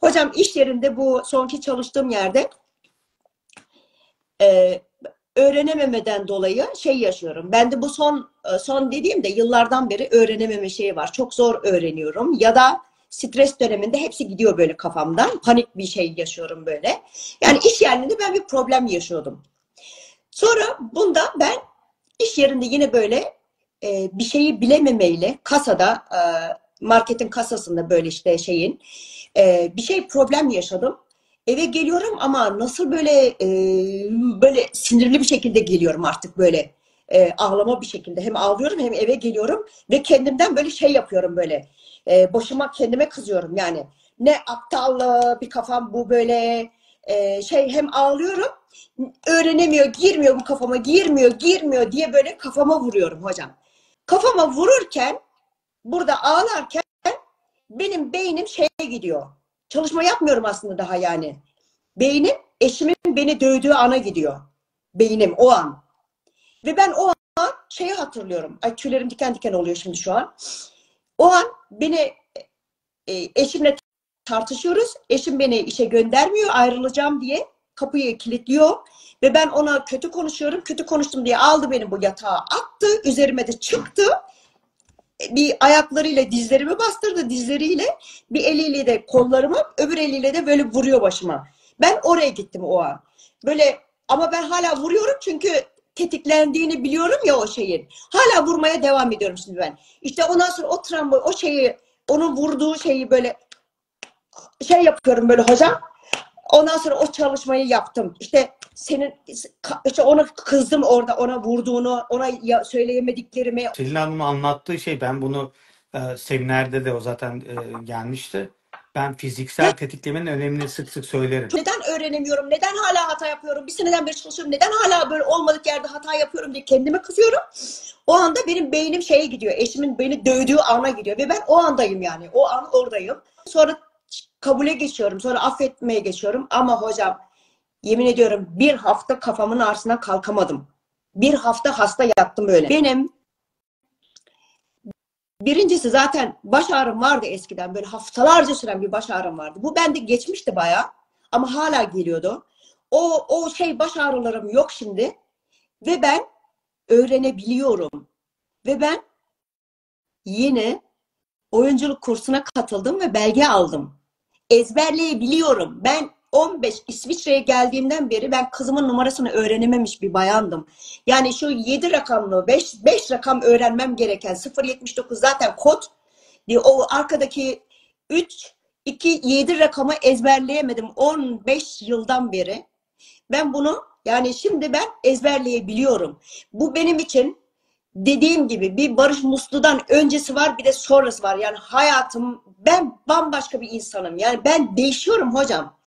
Hocam iş yerinde bu sonki çalıştığım yerde e, öğrenememeden dolayı şey yaşıyorum. Ben de bu son dediğimde yıllardan beri öğrenememe şeyi var. Çok zor öğreniyorum ya da stres döneminde hepsi gidiyor böyle kafamdan. Panik bir şey yaşıyorum böyle. Yani iş yerinde ben bir problem yaşıyordum. Sonra bunda ben iş yerinde yine böyle bir şeyi bilememeyle kasada marketin kasasında böyle işte bir şey problem yaşadım. Eve geliyorum ama nasıl böyle sinirli bir şekilde geliyorum artık böyle ağlama bir şekilde. Hem ağlıyorum hem eve geliyorum ve kendimden böyle şey yapıyorum böyle. Başıma kendime kızıyorum yani. Ne aptal bir kafam bu böyle hem ağlıyorum öğrenemiyor, girmiyor bu kafama, girmiyor diye böyle kafama vuruyorum hocam. Kafama vururken, burada ağlarken benim beynim şeye gidiyor. Çalışma yapmıyorum aslında daha yani. Beynim eşimin beni dövdüğü ana gidiyor. Beynim o an. Ve ben o an şeyi hatırlıyorum. Ay tüylerim diken diken oluyor şimdi şu an. O an eşimle tartışıyoruz. Eşim beni işe göndermiyor ayrılacağım diye. Kapıyı kilitliyor. Ve ben ona kötü konuşuyorum. Kötü konuştum diye aldı beni bu yatağa attı. Üzerime de çıktı. Bir ayaklarıyla dizlerimi bastırdı dizleriyle. Bir eliyle de kollarımı öbür eliyle de böyle vuruyor başıma. Ben oraya gittim o an. Böyle ama ben hala vuruyorum çünkü tetiklendiğini biliyorum ya o şeyin. Hala vurmaya devam ediyorum şimdi ben. İşte ondan sonra o travma, o şeyi, onun vurduğu şeyi böyle şey yapıyorum böyle hocam. Ondan sonra o çalışmayı yaptım. İşte ona kızdım orada, ona vurduğunu, ona söyleyemediklerimi. Selin Hanım'ın anlattığı şey, ben bunu seminerde de o zaten gelmişti. Ben fiziksel tetiklemenin önemini sık sık söylerim. Neden öğrenemiyorum? Neden hala hata yapıyorum? Bir seneden beri çalışıyorum. Neden hala böyle olmadık yerde hata yapıyorum diye kendime kızıyorum. O anda benim beynim şeye gidiyor. Eşimin beni dövdüğü ana gidiyor. Ve ben o andayım yani. O an oradayım. Sonra kabule geçiyorum. Sonra affetmeye geçiyorum. Ama hocam yemin ediyorum bir hafta kafamın ağrısından kalkamadım. Bir hafta hasta yattım böyle. Benim birincisi zaten baş ağrım vardı eskiden. Böyle haftalarca süren bir baş ağrım vardı. Bu bende geçmişti bayağı. Ama hala geliyordu. O baş ağrılarım yok şimdi. Ve ben öğrenebiliyorum. Ve ben yine oyunculuk kursuna katıldım ve belge aldım. Ezberleyebiliyorum. Ben 15 İsviçre'ye geldiğimden beri ben kızımın numarasını öğrenememiş bir bayandım. Yani şu 7 rakamlı 5 rakam öğrenmem gereken 079 zaten kod. O arkadaki 3 2 7 rakamı ezberleyemedim 15 yıldan beri. Ben bunu yani şimdi ben ezberleyebiliyorum. Bu benim için dediğim gibi bir Barış Muslu'dan öncesi var bir de sonrası var. Yani hayatım ben bambaşka bir insanım. Yani ben değişiyorum hocam.